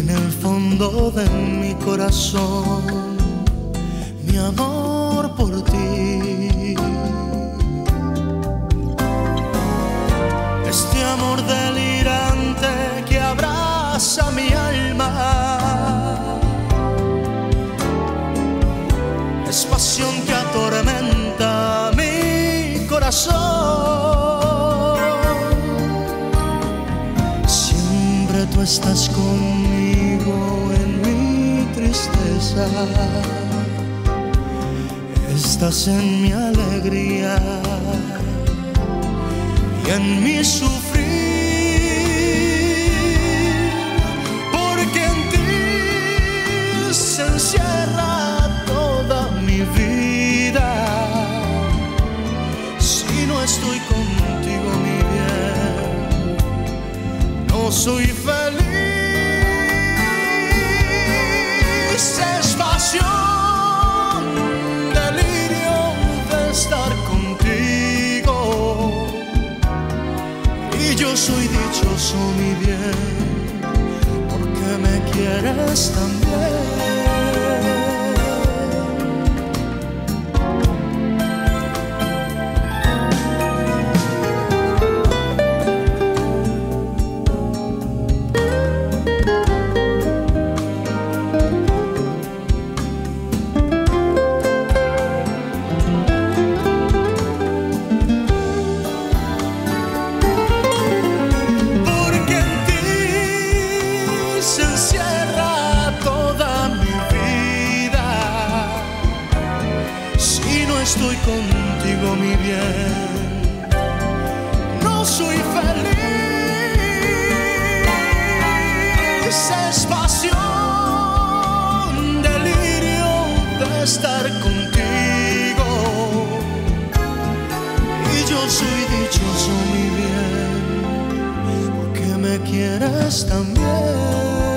en el fondo de mi corazón mi amor por ti. Este amor delirante que abraza mi alma es pasión que atormenta mi corazón. Siempre tú estás conmigo en mi tristeza, estás en mi alegría y en mi sufrir, porque en ti se encierra toda mi vida. Si no estoy contigo, mi bien, no soy feliz. Es pasión, delirio de estar contigo, y yo soy dichoso, mi bien, porque me quieres también. Estoy contigo, mi bien, no soy feliz. Es pasión, delirio de estar contigo, y yo soy dichoso, mi bien, porque me quieres también.